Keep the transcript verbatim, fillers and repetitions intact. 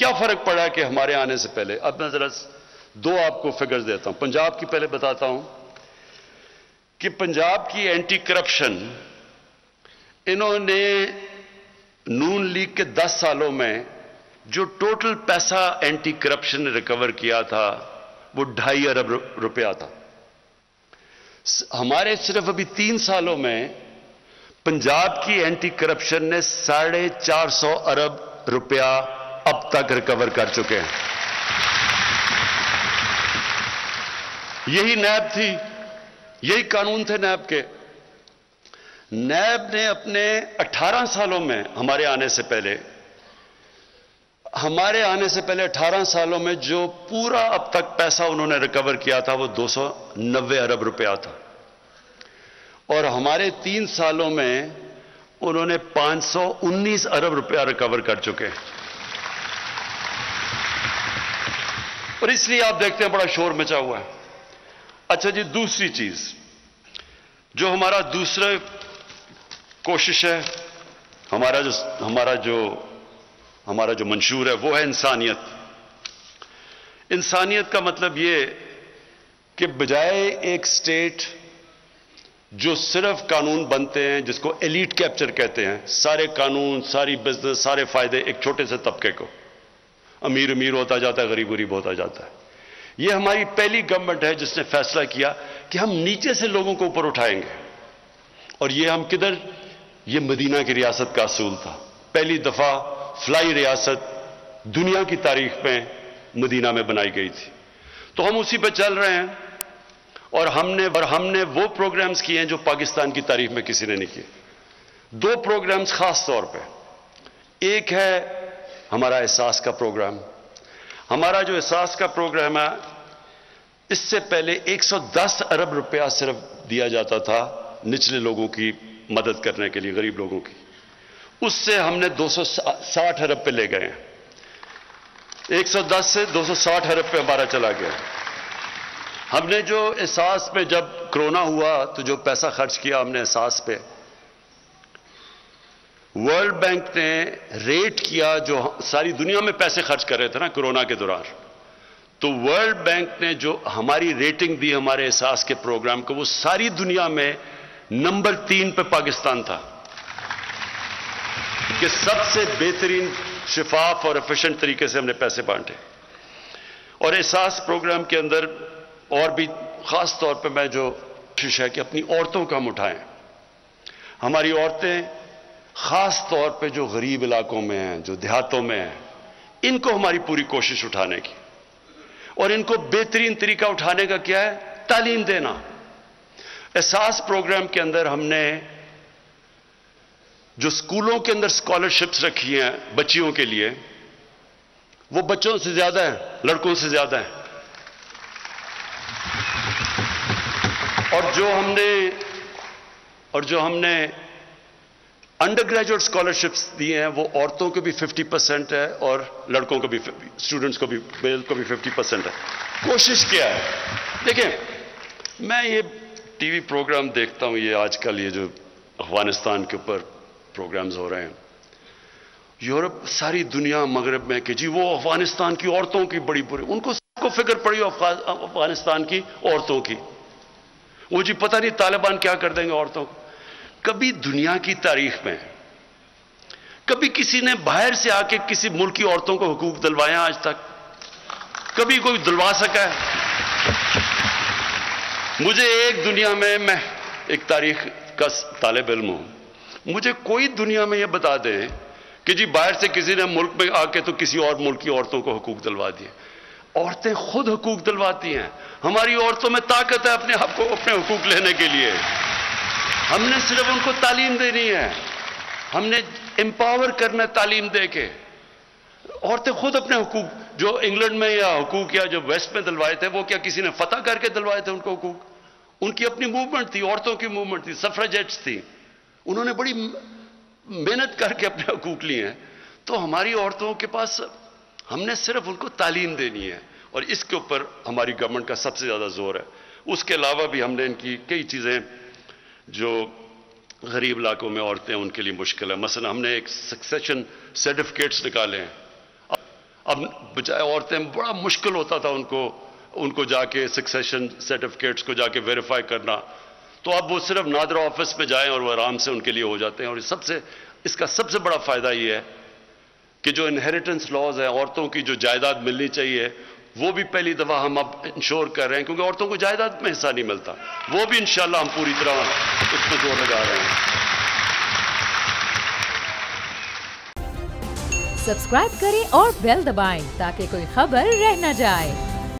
کیا فرق پڑا کہ ہمارے آنے سے پہلے؟ اب میں ذرا دو آپ کو فگرز دیتا ہوں. پنجاب کی پہلے بتاتا ہوں کہ پنجاب کی اینٹی کرپشن، انہوں نے نون لیگ کے دس سالوں میں جو ٹوٹل پیسہ اینٹی کرپشن نے ریکور کیا تھا وہ ڈھائی ارب روپیہ تھا. ہمارے صرف ابھی تین سالوں میں پنجاب کی اینٹی کرپشن نے ساڑھے چار سو ارب روپیہ اب تک ریکور کر چکے ہیں. یہی نیب تھی، یہی قانون تھے نیب کے. نیب نے اپنے اٹھارہ سالوں میں ہمارے آنے سے پہلے ہمارے آنے سے پہلے اٹھارہ سالوں میں جو پورا اب تک پیسہ انہوں نے ریکور کیا تھا وہ دو سو نوے ارب روپیہ تھا، اور ہمارے تین سالوں میں انہوں نے پانچ سو انیس ارب روپیہ ریکور کر چکے ہیں. اور اس لیے آپ دیکھتے ہیں بڑا شور مچا ہوا ہے. اچھا جی، دوسری چیز جو ہمارا دوسرا کوشش ہے، ہمارا جو ہمارا جو ہمارا جو منشور ہے وہ ہے انسانیت. انسانیت کا مطلب یہ کہ بجائے ایک سٹیٹ جو صرف قانون بنتے ہیں جس کو ایلیٹ کیپچر کہتے ہیں، سارے قانون، ساری بزنس، سارے فائدے ایک چھوٹے سے طبقے کو، امیر امیر ہوتا جاتا ہے، غریب غریب ہوتا جاتا ہے. یہ ہماری پہلی گورنمنٹ ہے جس نے فیصلہ کیا کہ ہم نیچے سے لوگوں کو اوپر اٹھائیں گے. اور یہ ہم کدھر؟ یہ مدینہ کی ریاست کا اصول تھا. پہلی دفعہ فلائی ریاست دنیا کی تاریخ میں مدینہ میں بنائی گئی تھی. تو ہم اسی پہ چل رہے ہیں، اور ہم نے اور ہم نے وہ پروگرامز کیے ہیں جو پاکستان کی تاریخ میں کسی نے نہیں کیے. دو پروگرامز خاص طور پہ، ایک ہے ہمارا احساس کا پروگرام. ہمارا جو احساس کا پروگرام ہے، اس سے پہلے ایک سو دس ارب روپیہ صرف دیا جاتا تھا نچلے لوگوں کی مدد کرنے کے لیے، غریب لوگوں کی. اس سے ہم نے دو سو ساٹھ ارب پہ لے گئے ہیں. ایک سو دس سے دو سو ساٹھ ارب پہ ہمارا چلا گیا. ہم نے جو احساس پہ، جب کرونا ہوا تو جو پیسہ خرچ کیا ہم نے احساس پہ، ورلڈ بینک نے ریٹ کیا، جو ساری دنیا میں پیسے خرچ کر رہے تھے نا کرونا کے دوران، تو ورلڈ بینک نے جو ہماری ریٹنگ دی ہمارے احساس کے پروگرام کو، وہ ساری دنیا میں نمبر تین پہ پاکستان تھا کہ سب سے بہترین، شفاف اور ایفیشنٹ طریقے سے ہم نے پیسے بانٹے. اور احساس پروگرام کے اندر اور بھی خاص طور پہ میں جو کوشش ہے کہ اپنی عورتوں کا ہم اٹھائیں. ہماری عورتیں خاص طور پہ جو غریب علاقوں میں ہیں، جو دیہاتوں میں ہیں، ان کو ہماری پوری کوشش اٹھانے کی. اور ان کو بہترین طریقہ اٹھانے کا کیا ہے؟ تعلیم دینا. احساس پروگرام کے اندر ہم نے جو سکولوں کے اندر اسکالرشپس رکھی ہیں بچیوں کے لیے، وہ بچوں سے زیادہ ہیں، لڑکوں سے زیادہ ہیں. اور جو ہم نے اور جو ہم نے انڈر گریجویٹ اسکالرشپس دی ہیں، وہ عورتوں کو بھی ففٹی پرسینٹ ہے اور لڑکوں کو بھی، اسٹوڈنٹس کو بھی، میل کو بھی ففٹی پرسینٹ ہے. کوشش کیا ہے؟ دیکھیں، میں یہ ٹی وی پروگرام دیکھتا ہوں، یہ آج کل یہ جو افغانستان کے اوپر پروگرامز ہو رہے ہیں، یورپ، ساری دنیا مغرب میں، کہ جی وہ افغانستان کی عورتوں کی بڑی بری، ان کو سب کو فکر پڑی افغانستان کی عورتوں کی. وہ جی پتہ نہیں طالبان کیا کر دیں گے عورتوں کو. کبھی دنیا کی تاریخ میں کبھی کسی نے باہر سے آ کے کسی ملک کی عورتوں کو حقوق دلوائے آج تک؟ کبھی کوئی دلوا سکا ہے؟ مجھے ایک دنیا میں، میں ایک تاریخ کا طالب علم ہوں، مجھے کوئی دنیا میں یہ بتا دیں کہ جی باہر سے کسی نے ملک میں آ کے تو کسی اور ملک کی عورتوں کو حقوق دلوا دیے. عورتیں خود حقوق دلواتی ہیں. ہماری عورتوں میں طاقت ہے اپنے حق کو، اپنے حقوق لینے کے لیے. ہم نے صرف ان کو تعلیم دینی ہے، ہم نے امپاور کرنا ہے تعلیم دے کے. عورتیں خود اپنے حقوق، جو انگلینڈ میں یا حقوق یا جو ویسٹ میں دلوائے تھے، وہ کیا کسی نے فتح کر کے دلوائے تھے ان کو حقوق؟ ان کی اپنی موومنٹ تھی، عورتوں کی موومنٹ تھی، سفریجیٹس تھی. انہوں نے بڑی محنت کر کے اپنے حقوق لیے ہیں. تو ہماری عورتوں کے پاس، ہم نے صرف ان کو تعلیم دینی ہے، اور اس کے اوپر ہماری گورنمنٹ کا سب سے زیادہ زور ہے. اس کے علاوہ بھی ہم نے ان کی کئی چیزیں جو غریب علاقوں میں عورتیں ان کے لیے مشکل ہے. مثلا ہم نے ایک سکسیشن سرٹیفکیٹس نکالے ہیں. اب بجائے عورتیں بڑا مشکل ہوتا تھا ان کو ان کو جا کے سکسیشن سرٹیفکیٹس کو جا کے ویریفائی کرنا، تو اب وہ صرف نادرا آفس میں جائیں اور وہ آرام سے ان کے لیے ہو جاتے ہیں. اور سب سے اس کا سب سے بڑا فائدہ یہ ہے کہ جو انہیریٹنس لاز ہیں، عورتوں کی جو جائیداد ملنی چاہیے وہ بھی پہلی دفعہ ہم اب انشور کر رہے ہیں، کیونکہ عورتوں کو جائیداد میں حصہ نہیں ملتا، وہ بھی انشاءاللہ ہم پوری طرح اس پہ زور لگا رہے ہیں. سبسکرائب کریں اور بیل دبائیں تاکہ کوئی خبر رہ نہ جائے.